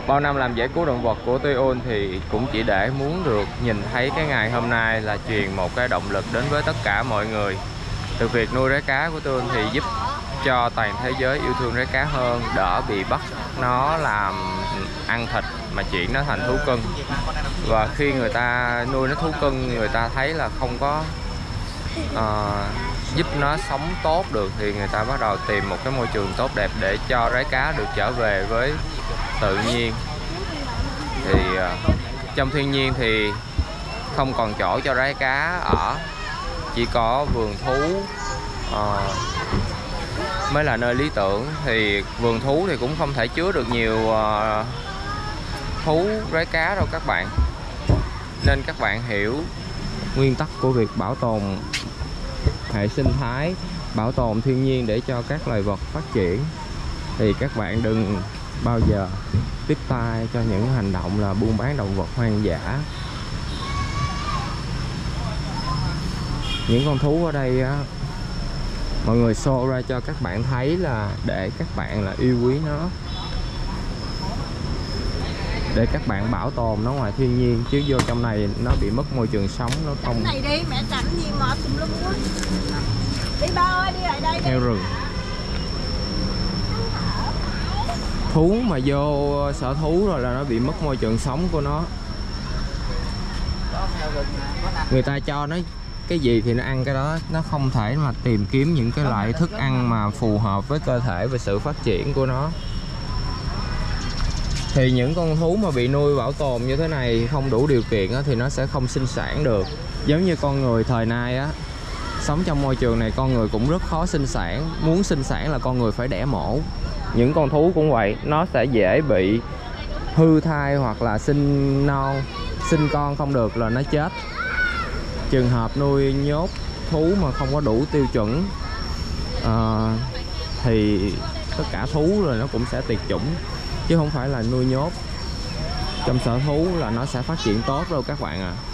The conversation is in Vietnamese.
Bao năm làm giải cứu động vật của Tuy thì cũng chỉ để muốn được nhìn thấy cái ngày hôm nay là truyền một cái động lực đến với tất cả mọi người. Từ việc nuôi rái cá của Tuy thì giúp cho toàn thế giới yêu thương rái cá hơn, đỡ bị bắt nó làm ăn thịt mà chuyển nó thành thú cưng. Và khi người ta nuôi nó thú cưng, người ta thấy là không có giúp nó sống tốt được thì người ta bắt đầu tìm một cái môi trường tốt đẹp để cho rái cá được trở về với tự nhiên. Thì trong thiên nhiên thì không còn chỗ cho rái cá ở, chỉ có vườn thú mới là nơi lý tưởng. Thì vườn thú thì cũng không thể chứa được nhiều thú rái cá đâu các bạn, nên các bạn hiểu nguyên tắc của việc bảo tồn hệ sinh thái, bảo tồn thiên nhiên để cho các loài vật phát triển. Thì các bạn đừng bao giờ tiếp tay cho những hành động là buôn bán động vật hoang dã. Những con thú ở đây á, mọi người show ra cho các bạn thấy là để các bạn là yêu quý nó, để các bạn bảo tồn nó ngoài thiên nhiên, chứ vô trong này nó bị mất môi trường sống, nó không. Này đi mẹ chảnh gì mệt tùm lum quá. Đi ba ơi, đi lại đây đi. Heo rừng. Thú mà vô sở thú rồi là nó bị mất môi trường sống của nó. Người ta cho nó cái gì thì nó ăn cái đó, nó không thể mà tìm kiếm những cái loại thức ăn mà phù hợp với cơ thể và sự phát triển của nó. Thì những con thú mà bị nuôi bảo tồn như thế này không đủ điều kiện á, thì nó sẽ không sinh sản được. Giống như con người thời nay á, sống trong môi trường này con người cũng rất khó sinh sản. Muốn sinh sản là con người phải đẻ mổ. Những con thú cũng vậy, nó sẽ dễ bị hư thai hoặc là sinh non, sinh con không được là nó chết. Trường hợp nuôi nhốt thú mà không có đủ tiêu chuẩn thì tất cả thú rồi nó cũng sẽ tuyệt chủng, chứ không phải là nuôi nhốt trong sở thú là nó sẽ phát triển tốt đâu các bạn ạ.